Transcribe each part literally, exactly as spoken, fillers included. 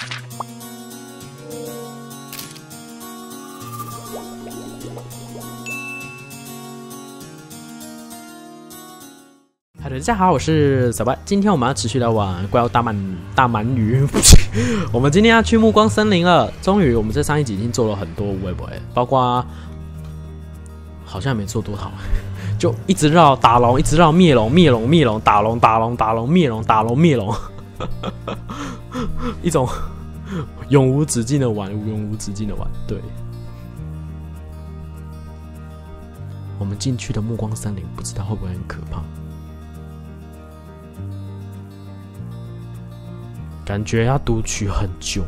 嗨，大家好，我是小白。今天我们要持续来玩怪物大鳗大鳗鱼。我们今天要去暮光森林了。终于，我们在上一集已经做了很多微博，包括好像没做多少，就一直绕打龙，一直绕灭龙，灭龙灭龙，打龙打龙打龙灭龙，打龙灭龙，一种永无止境的玩，永无止境的玩。对，我们进去的暮光森林，不知道会不会很可怕。感觉要读取很久，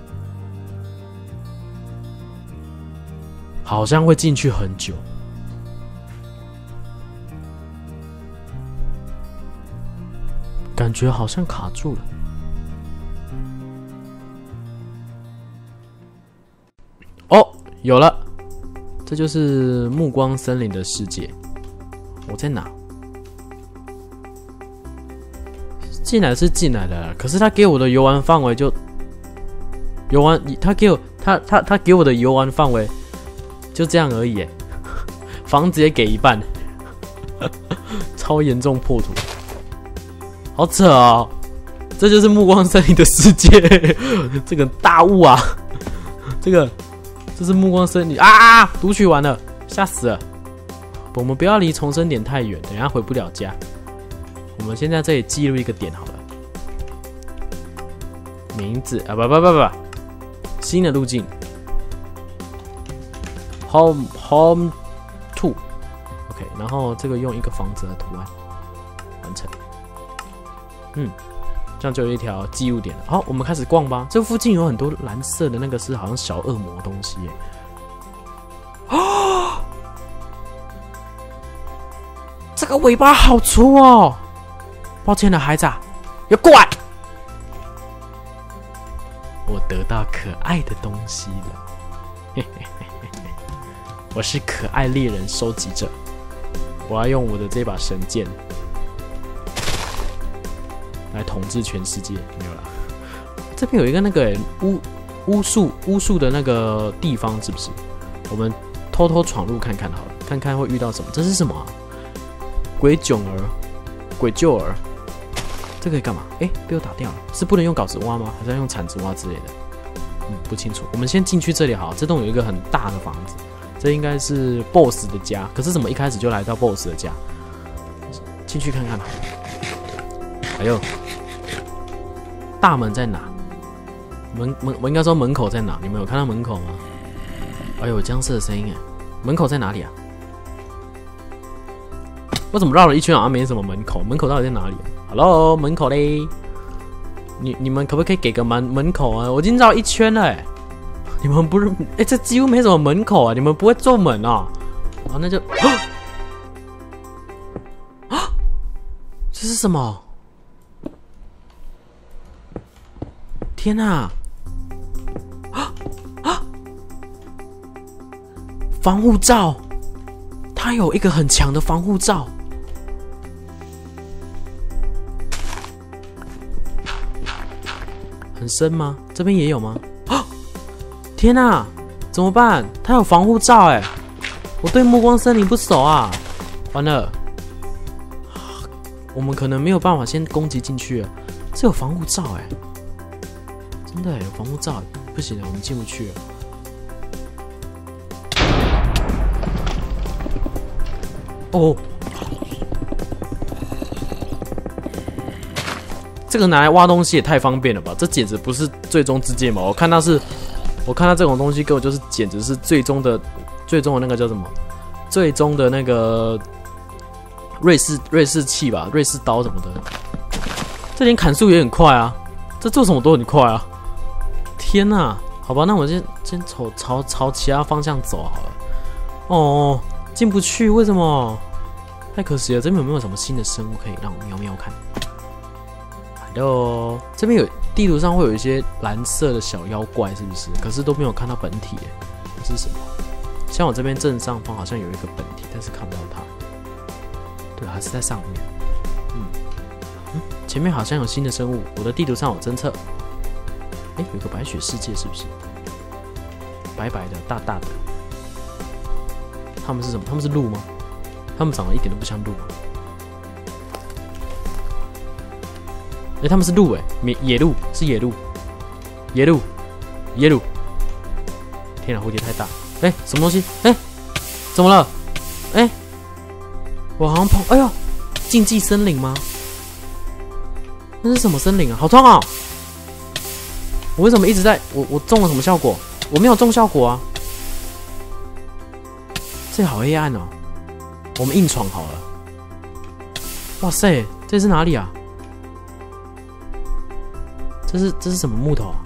好像会进去很久。感觉好像卡住了。哦，有了，这就是暮光森林的世界。我在哪？进来是进来了，可是他给我的游玩范围就游玩，他给我他他他给我的游玩范围就这样而已，房子也给一半，超严重破土，好扯哦！这就是暮光森林的世界，这个大雾啊，这个这是暮光森林啊！读取完了，吓死了！我们不要离重生点太远，等一下回不了家。我们先在这里记录一个点好了，名字啊不不不不，新的路径 ，home home two，OK， 然后这个用一个房子的图案完成，嗯，这样就有一条记录点了。好，我们开始逛吧。这附近有很多蓝色的那个是好像小恶魔的东西耶，哦，这个尾巴好粗哦。抱歉了，孩子，要过来！我得到可爱的东西了，嘿嘿嘿嘿嘿，我是可爱猎人收集者，我要用我的这把神剑来统治全世界。没有啦，这边有一个那个巫巫术巫术的那个地方，是不是？我们偷偷闯入看看好了，看看会遇到什么。这是什么啊？鬼囧儿，鬼救儿。这可以干嘛？哎，被我打掉了，是不能用镐子挖吗？还是要用铲子挖之类的？嗯，不清楚。我们先进去这里好了，这栋有一个很大的房子，这应该是 B O S S 的家。可是怎么一开始就来到 B O S S 的家？进去看看好了。哎呦，大门在哪？门门，我应该说门口在哪？你们有看到门口吗？哎呦，僵尸的声音哎！门口在哪里啊？我怎么绕了一圈好像没什么门口？门口到底在哪里啊 ？Hello， 门口嘞！你你们可不可以给个门门口啊？我已经绕一圈了哎！你们不是哎、欸，这几乎没什么门口啊！你们不会做门啊？啊，那就啊，这是什么？天哪！啊啊！防护罩，它有一个很强的防护罩。很深吗？这边也有吗？啊！天哪，怎么办？它有防护罩哎！我对暮光森林不熟啊，完了，我们可能没有办法先攻击进去了。这有防护罩哎，真的有防护罩，不行了，我们进不去了。哦。这个拿来挖东西也太方便了吧！这简直不是最终之剑嘛！我看到是，我看到这种东西根本就是简直是最终的、最终的那个叫什么？最终的那个瑞士瑞士器吧，瑞士刀什么的。这连砍树也很快啊！这做什么都很快啊！天哪！好吧，那我先先朝朝朝其他方向走好了。哦，进不去，为什么？太可惜了！这边有没有什么新的生物可以让我瞄瞄看？哦，这边有地图上会有一些蓝色的小妖怪，是不是？可是都没有看到本体耶，这是什么？像我这边正上方好像有一个本体，但是看不到它。对，还是在上面。嗯嗯，前面好像有新的生物，我的地图上有侦测。 哎，有个白雪世界是不是？白白的，大大的。他们是什么？他们是鹿吗？他们长得一点都不像鹿。哎，他们是鹿哎，野野鹿是野鹿，野鹿，野鹿。天啊，蝴蝶太大！哎，什么东西？哎，怎么了？哎，我好像碰……哎呦，禁忌森林吗？那是什么森林啊？好痛啊！我为什么一直在……我我中了什么效果？我没有中效果啊！这好黑暗哦，我们硬闯好了。哇塞，这是哪里啊？这是这是什么木头啊？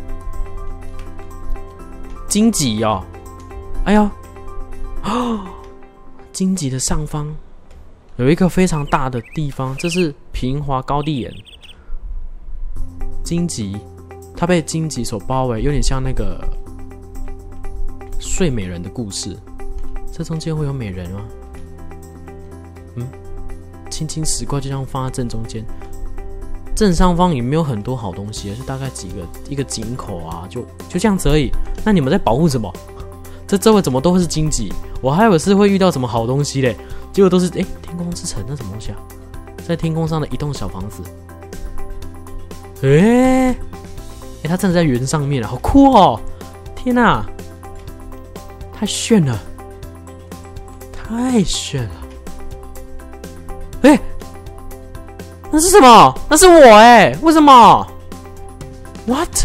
荆棘哦！哎呀，啊！荆棘的上方有一个非常大的地方，这是平滑高地岩。荆棘，它被荆棘所包围，有点像那个睡美人的故事。这中间会有美人吗？嗯，青青石块就这样放在正中间，正上方也没有很多好东西，就大概几个一个井口啊，就就这样子而已。那你们在保护什么？这周围怎么都会是荆棘？我还以为是会遇到什么好东西嘞，结果都是哎、欸，天空之城那什么东西啊？在天空上的一栋小房子。哎、欸，哎、欸，它真的在云上面了，好酷哦！天哪、啊，太炫了！太炫了！哎、欸，那是什么？那是我哎、欸！为什么 ？What？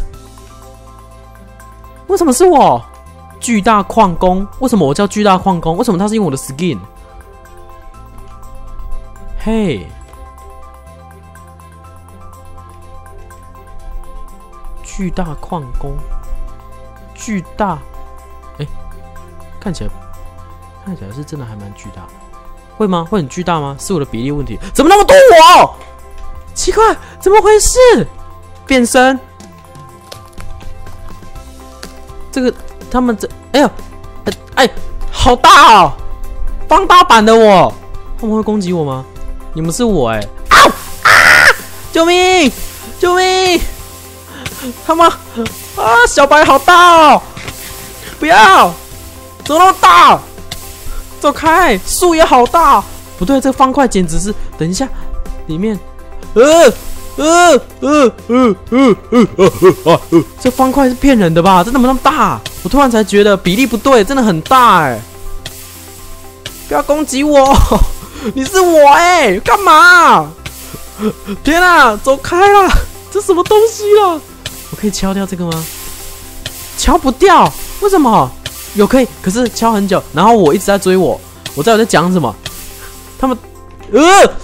为什么是我？巨大矿工？为什么我叫巨大矿工？为什么他是用我的 skin？ 嘿，巨大矿工，巨大，哎、欸，看起来。看起来是真的还蛮巨大的，会吗？会很巨大吗？是我的比例问题？怎么那么多我？奇怪，怎么回事？变身，这个他们这，哎呦，哎，好大哦！放大版的我，他们会攻击我吗？你们是我哎、欸！啊啊！救命！救命！他们啊，小白好大哦！不要，怎么那么大？走开！树也好大，不对，这个方块简直是……等一下，里面，呃呃呃呃呃呃呃，这方块是骗人的吧？真的那么大？我突然才觉得比例不对，真的很大哎！不要攻击我！你是我哎，干嘛？天啊，走开啦！这什么东西啊？我可以敲掉这个吗？敲不掉，为什么？有可以，可是敲很久，然后我一直在追我，我知道我在讲什么。他们，呃，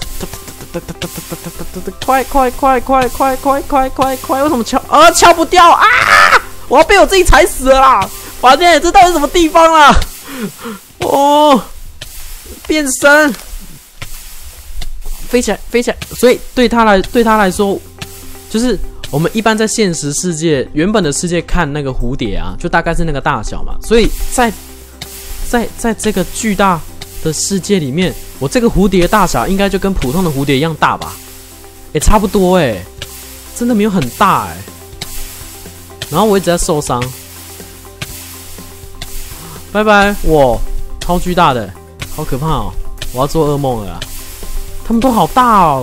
快快快快快快快快快！为什么敲啊敲不掉啊？我要被我自己踩死了啦！发现这到底是什么地方啦？哦，变身，飞起来，飞起来！所以对他来，对他来说，就是。我们一般在现实世界原本的世界看那个蝴蝶啊，就大概是那个大小嘛。所以在在在这个巨大的世界里面，我这个蝴蝶的大小应该就跟普通的蝴蝶一样大吧？也、欸、差不多哎、欸，真的没有很大哎、欸。然后我一直在受伤，拜拜，我超巨大的，好可怕哦！我要做噩梦了啦，他们都好大哦。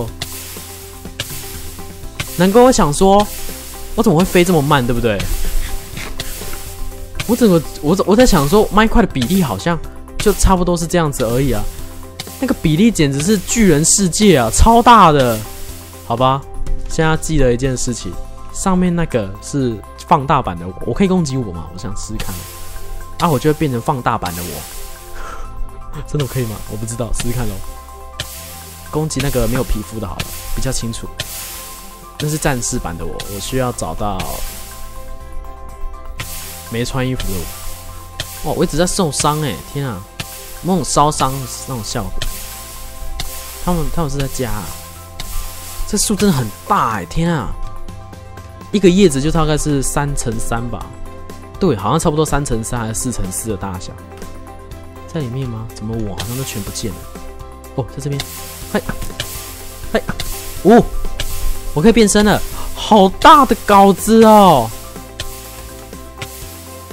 难怪我想说，我怎么会飞这么慢，对不对？我怎么我我在想说，麦块的比例好像就差不多是这样子而已啊。那个比例简直是巨人世界啊，超大的。好吧，现在记得一件事情，上面那个是放大版的我，我可以攻击我吗？我想试试看。啊，我就会变成放大版的我，真的可以吗？我不知道，试试看咯。攻击那个没有皮肤的好了，比较清楚。那是战士版的我，我需要找到没穿衣服的我。哇，我一直在受伤哎！天啊，那种烧伤那种效果。他们他们是在家啊？这树真的很大哎！天啊，一个叶子就大概是三乘三吧？对，好像差不多三乘三还是四乘四的大小。在里面吗？怎么我好像都全不见了？哦，在这边。嘿，嘿，哦。我可以变身了，好大的稿子哦！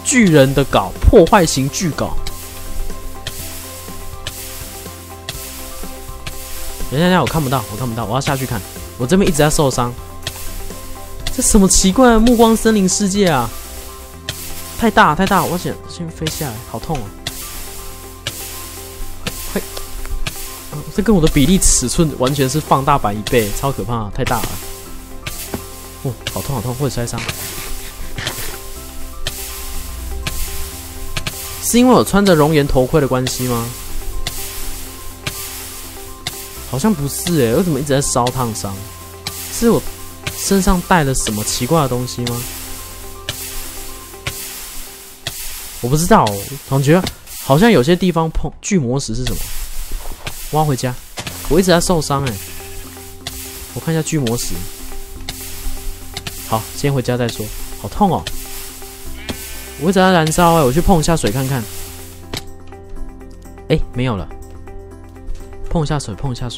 巨人的镐，破坏型巨镐。等一下，等一下，我看不到，我看不到，我要下去看。我这边一直在受伤。这什么奇怪的暮光森林世界啊！太大太大，我想先飞下来，好痛啊！快，呃、这跟我的比例尺寸完全是放大版一倍，超可怕，太大了。哦，好痛好痛，会摔伤。是因为我穿着熔岩头盔的关系吗？好像不是哎、欸，为什么一直在烧烫伤？是我身上带了什么奇怪的东西吗？我不知道，感觉好像有些地方碰巨魔石是什么？挖回家，我一直在受伤哎、欸。我看一下巨魔石。好，先回家再说。好痛哦！我一直在燃烧哎、欸，我去碰一下水看看。哎、欸，没有了。碰一下水，碰一下水。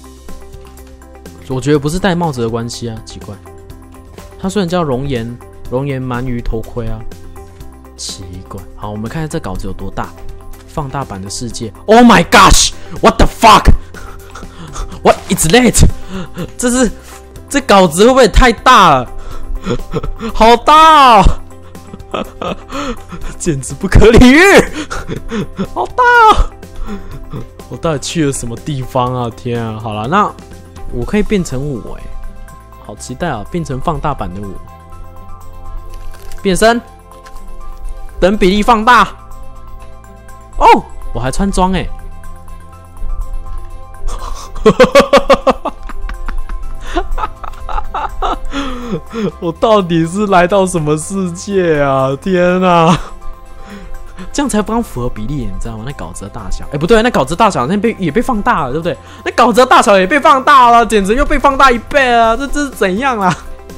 我觉得不是戴帽子的关系啊，奇怪。它虽然叫熔岩熔岩鳗鱼头盔啊，奇怪。好，我们看看这稿子有多大，放大版的世界。Oh my gosh! What the fuck? What is that? 这是这稿子会不会太大了？好大哦！简直不可理喻！好大哦！我到底去了什么地方啊？天啊！好了，那我可以变成我哎、欸，好期待啊！变成放大版的我，变身，等比例放大。哦，我还穿装哎、欸！我到底是来到什么世界啊？天啊！这样才刚符合比例，你知道吗？那稿子的大小，哎、欸，不对，那稿子大小那被也被放大了，对不对？那稿子的大小也被放大了，简直又被放大一倍了，这这是怎样啊？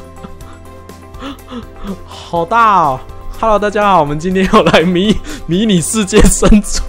好大哦 ！Hello， 大家好，我们今天要来迷迷你世界生存，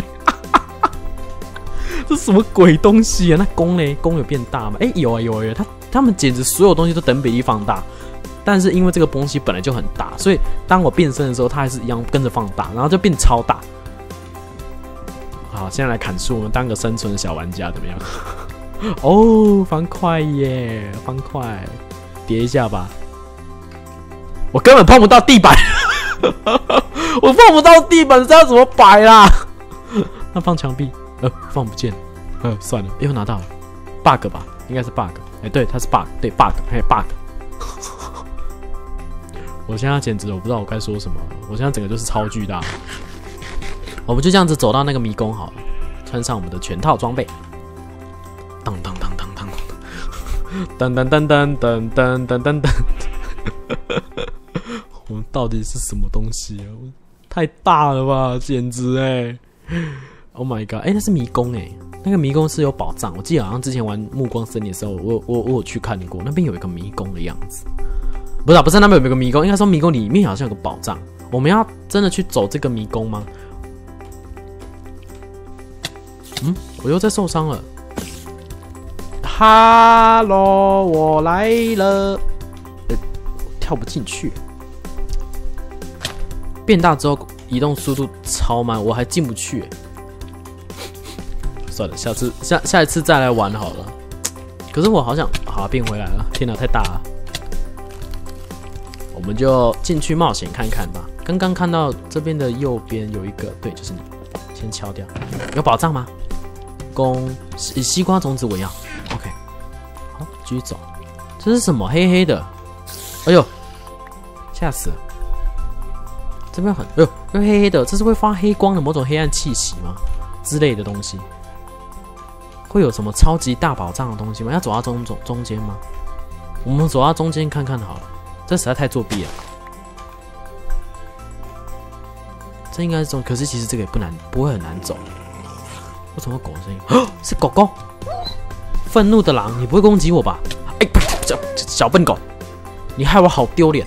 这什么鬼东西啊？那弓呢？弓有变大吗？哎、欸，有啊有啊有啊，他他们简直所有东西都等比例放大。但是因为这个东西本来就很大，所以当我变身的时候，它还是一样跟着放大，然后就变超大。好，现在来砍树，我们当个生存的小玩家怎么样？哦，方块耶，方块，叠一下吧。我根本碰不到地板，我碰不到地板，这要怎么摆啦？那放墙壁，呃，放不见，呃，算了，又拿到了 ，bug 吧，应该是 bug， 哎、欸，对，它是 bug， 对 bug， 还有 bug。我现在简直我不知道我该说什么了，我现在整个就是超巨大。我们就这样子走到那个迷宫好了，穿上我们的全套装备。当当当当当，噔噔噔噔噔噔噔噔噔。我们到底是什么东西啊？太大了吧，简直哎、欸、！Oh my god！ 哎、欸，那是迷宫哎、欸，那个迷宫是有宝藏。我记得好像之前玩暮光森林的时候，我我我有去看过，那边有一个迷宫的样子。不是、啊，不是那边有一个迷宫，应该说迷宫里面好像有个宝藏。我们要真的去走这个迷宫吗？嗯，我又在受伤了。哈喽，我来了。呃，跳不进去。变大之后移动速度超慢，我还进不去。算了，下次下下一次再来玩好了。可是我好想，好变回来了。天哪，太大了。我们就进去冒险看看吧。刚刚看到这边的右边有一个，对，就是你，先敲掉。有宝藏吗？弓以西瓜种子为要 ，OK。好，继续走。这是什么？黑黑的。哎呦，吓死了！这边很，哎呦，又黑黑的，这是会发黑光的某种黑暗气息吗？之类的东西。会有什么超级大宝藏的东西吗？要走到中中中间吗？我们走到中间看看好了。这实在太作弊了。这应该是中，可是其实这个也不难，不会很难走。为什么狗的声音？是狗狗！愤怒的狼，你不会攻击我吧？哎、欸，小笨狗，你害我好丢脸。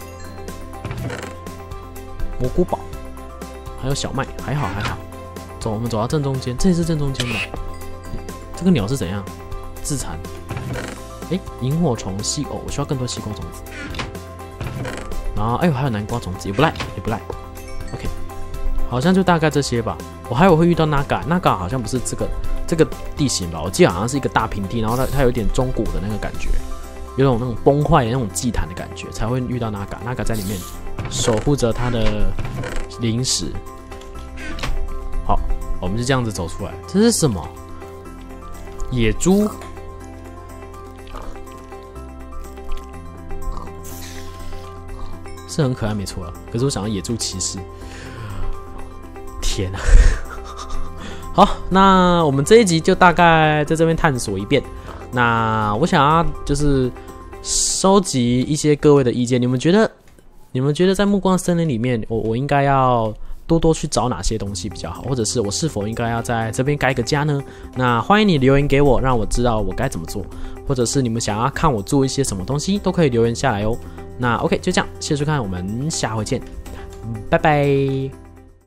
蘑菇堡，还有小麦，还好还好。走，我们走到正中间，这也是正中间吧？这个鸟是怎样？自残。哎、欸，萤火虫、西哦，我需要更多西瓜种子。然后，哎呦，还有南瓜种子，也不赖，也不赖。OK， 好像就大概这些吧。我还有会遇到 Naga，Naga 好像不是这个这个地形吧？我记得好像是一个大平地，然后它它有点中古的那个感觉，有种那种崩坏的那种祭坛的感觉，才会遇到 Naga。Naga 在里面守护着它的灵石。好，我们就这样子走出来。这是什么？野猪。是很可爱，没错啊。可是我想要野猪骑士。天啊！好，那我们这一集就大概在这边探索一遍。那我想要就是收集一些各位的意见，你们觉得，你们觉得在暮光森林里面，我我应该要多多去找哪些东西比较好，或者是我是否应该要在这边盖一个家呢？那欢迎你留言给我，让我知道我该怎么做，或者是你们想要看我做一些什么东西，都可以留言下来哦。那 OK， 就这样，谢谢收看，我们下回见，拜拜。